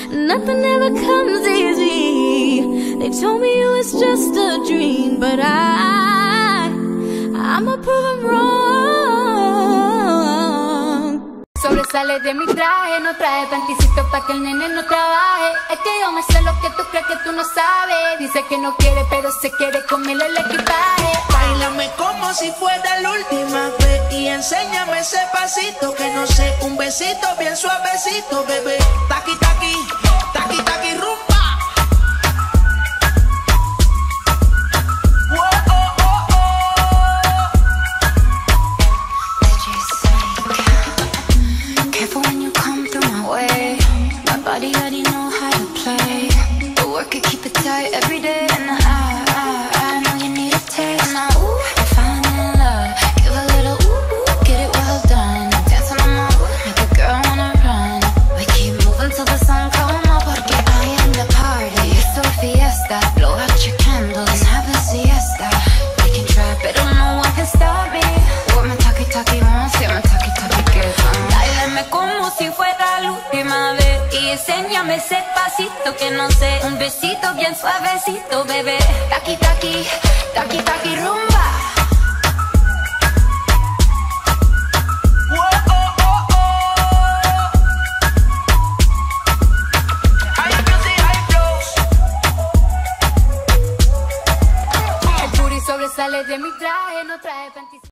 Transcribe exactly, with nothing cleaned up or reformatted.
Nothing ever comes easy. They told me it was just a dream, but I, I'ma prove them wrong. Sobresale de mi traje, no trae panticito pa' que el nene no trabaje. Es que yo me sé lo que tú crees que tú no sabes. Dice que no quiere, pero se quiere comerle el equipaje. Báilame como si fuera la última vez y enséñame ese pasito que no sé, un besito bien suavecito, bebé. Taqui, taqui, taqui, taqui, rumba. Body already know how to play. The work it, keep it tight every day. And I, I, I know you need a taste. Now, ooh, I found in love. Give a little ooh, ooh, get it well done. Dance on the move, make a girl wanna run. We keep moving till the sun come up. Porque I am the party. It's a fiesta. Blow out your candles and have a siesta. We can try, but no one can stop me. What my talkie talkie wants, yeah, my talkie talkie gets on. Dáleme como si fuera la última vez. Y enséñame ese pasito que no sé, un besito bien suavecito, bebé. Taqui, taqui, taqui, taqui, rumba. El booty sobresale de mi traje, no trae panty.